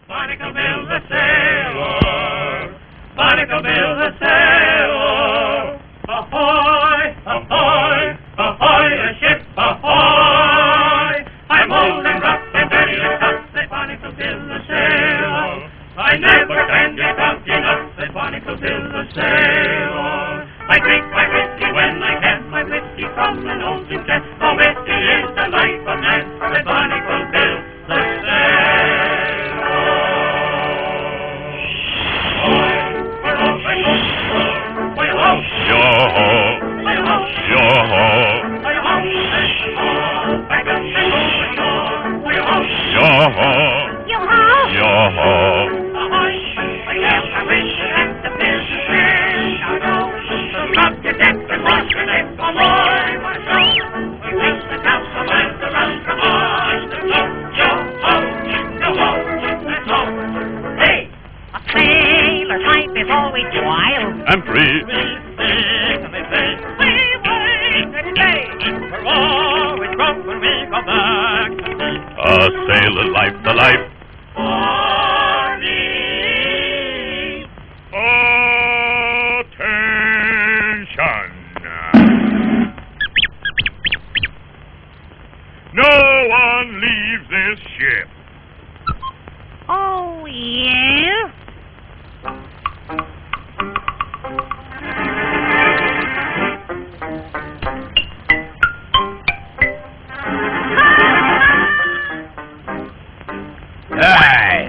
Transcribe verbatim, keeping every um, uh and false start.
Barnacle Bill the sailor, Barnacle Bill the sailor. Ahoy, ahoy, ahoy, a ship ahoy. I'm old and rough and dirty and tough, said Barnacle Bill the sailor. I never can get drunk enough, said Barnacle Bill the sailor. I drink my whiskey when I can, my whiskey from an old tin can. Oh, whiskey is the life of man, said Barnacle Bill the sailor. Yo-ho, yo-ho, yo-ho, yo-ho. Hey, a sailor type is always wild And free. A sailor life, the life. Attention. No one leaves this ship. Oh, yeah? Hey,